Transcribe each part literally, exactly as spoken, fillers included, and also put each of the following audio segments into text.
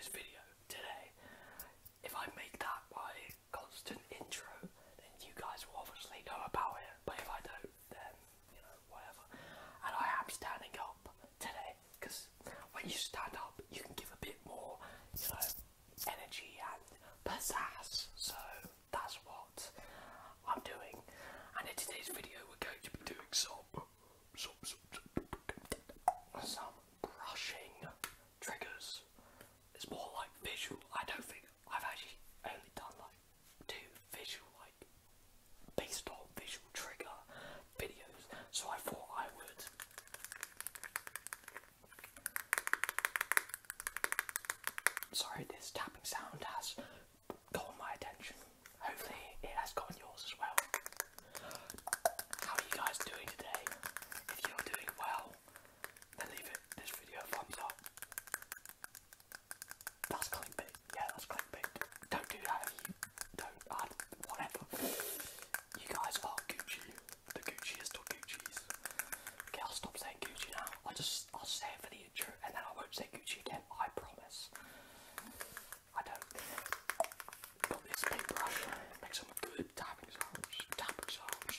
video today, if I make that my constant intro, then you guys will obviously know about it, but if I don't, then, you know, whatever. And I am standing up today, because when you stand up, you can give a bit more, you know, energy and pizzazz, so that's what I'm doing. And in today's video, we're going to be doing some, some, some, some brushing triggers. It's more like visual. I don't think I've actually only done like two visual, like based on visual trigger videos, so I thought I would sorry, this tapping sound has gotten my attention. Hopefully it has gotten yours as well. How are you guys doing today? If you're doing well, then leave it this video a thumbs up. That's clickbait. Yeah, that's clickbait. Don't do that if you don't. Uh, whatever. You guys are Gucci. The Gucciest of Guccis. Okay, I'll stop saying Gucci now. I'll just I'll say it for the intro, and then I won't say Gucci again. I promise. I don't. Got this paintbrush. Make some good tapping sounds. Tapping sounds.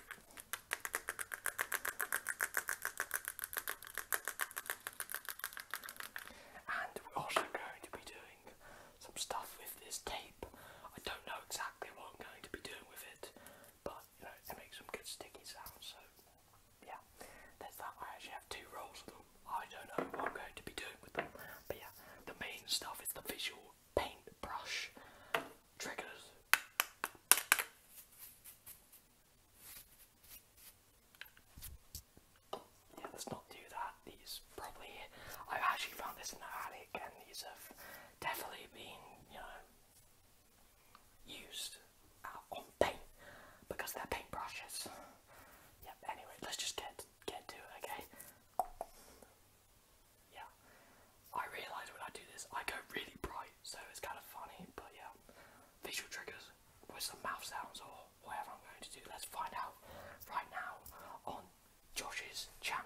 And we're also going to be doing some stuff with this tape. I don't know exactly what I'm going to be doing with it, but you know, it makes some good sticky sounds. So yeah, there's that. I actually have two rolls of them. I don't know what I'm going to be doing with them, but yeah, the main stuff is the visual paintbrush triggers. Yeah, let's not do that. These probably, I actually found this in the attic, and these have definitely been, you know, used uh, on paint because they're paintbrushes. Yep. Anyway, let's just get get to it, okay? Yeah. I realise when I do this, I go really bright, so it's kind of funny. But yeah, visual triggers with some mouth sounds or whatever I'm going to do. Let's find out right now on Josh's channel.